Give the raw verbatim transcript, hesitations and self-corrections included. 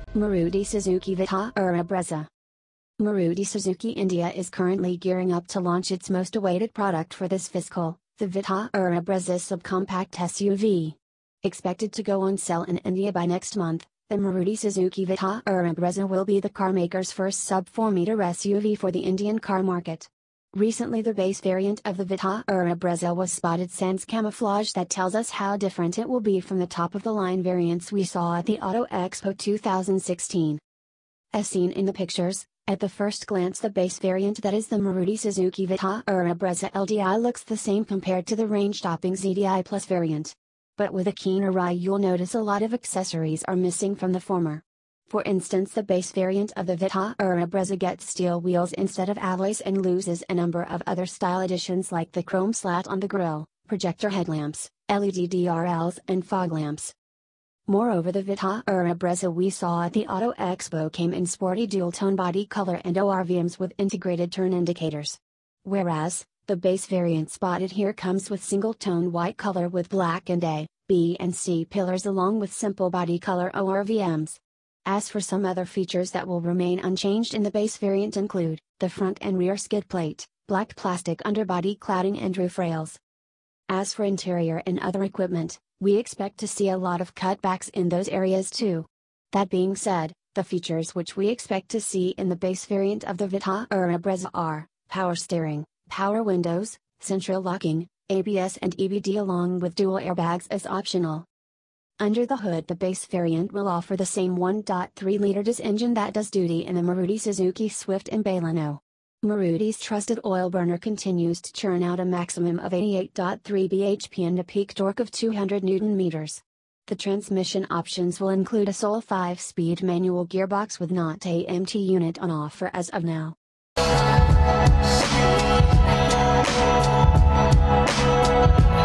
Maruti Suzuki Vitara Brezza. Maruti Suzuki India is currently gearing up to launch its most awaited product for this fiscal, the Vitara Brezza subcompact S U V. Expected to go on sale in India by next month, the Maruti Suzuki Vitara Brezza will be the carmaker's first sub four meter S U V for the Indian car market. Recently the base variant of the Vitara Brezza was spotted sans camouflage that tells us how different it will be from the top-of-the-line variants we saw at the Auto Expo two thousand sixteen. As seen in the pictures, at the first glance the base variant that is the Maruti Suzuki Vitara Brezza L D I looks the same compared to the range-topping Z D I Plus variant. But with a keener eye you'll notice a lot of accessories are missing from the former. For instance, the base variant of the Vitara Brezza gets steel wheels instead of alloys and loses a number of other style additions like the chrome slat on the grille, projector headlamps, L E D D R Ls and fog lamps. Moreover, the Vitara Brezza we saw at the Auto Expo came in sporty dual-tone body color and O R V Ms with integrated turn indicators. Whereas, the base variant spotted here comes with single-tone white color with black and A, B and C pillars along with simple body color O R V Ms. As for some other features that will remain unchanged in the base variant include, the front and rear skid plate, black plastic underbody cladding and roof rails. As for interior and other equipment, we expect to see a lot of cutbacks in those areas too. That being said, the features which we expect to see in the base variant of the Vitara Brezza are, power steering, power windows, central locking, A B S and E B D along with dual airbags as optional. Under the hood the base variant will offer the same one point three liter diesel engine that does duty in the Maruti Suzuki Swift and Baleno. Maruti's trusted oil burner continues to churn out a maximum of eighty-eight point three B H P and a peak torque of two hundred newton meters. The transmission options will include a sole five speed manual gearbox with not A M T unit on offer as of now. We'll be right back.